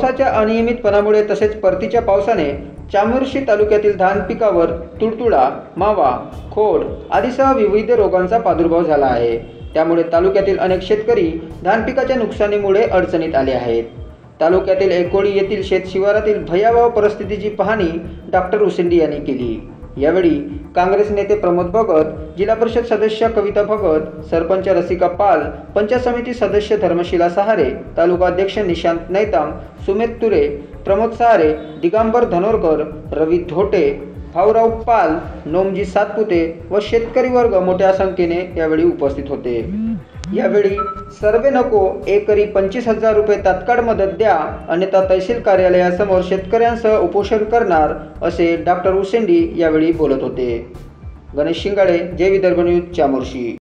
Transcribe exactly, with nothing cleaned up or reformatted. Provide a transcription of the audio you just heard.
पावसाच्या अनियमितपणामुळे तसेच परतीच्या पावसाने चामोर्शी तालुक्यातील धान पिकावर तुडतुडा, मावा, खोड आदीसह विविध रोगांचा प्रादुर्भाव झाला आहे। त्यामुळे तालुक्यातील अनेक शेतकरी धान पिकाच्या नुकसानीमुळे अडचणीत आले आहेत। तालुक्यातील एकोळी येथील शेत शिवारातील भयावह परिस्थितीची पाहणी डॉक्टर उसेंडी यांनी केली। यावेळी काँग्रेस नेते प्रमोद भगत, जिल्हा परिषद सदस्य कविता भगत, सरपंच रसिका पाल, पंचायत समिती सदस्य धर्मशिला सहारे, तालुका अध्यक्ष निशांत नैताम, सुमेध तुरे, प्रमोद सहारे, दिगंबर धनोरकर, रवी धोटे, भाऊराव पाल, नोमजी सातपुते व शेतकरी वर्ग मोठ्या संख्येने यावेळी उपस्थित होते। यावेळी सर्वे नको, एकरी पंचवीस हजार रुपये तात्काळ मदत द्या, अन्यथा तहसील कार्यालयासमोर शेतकऱ्यांसह उपोषण करणार असे डॉक्टर उसेंडी यावेळी बोलत होते। गणेश शिंगाडे, जय विदर्भ न्यूज, चामोर्शी।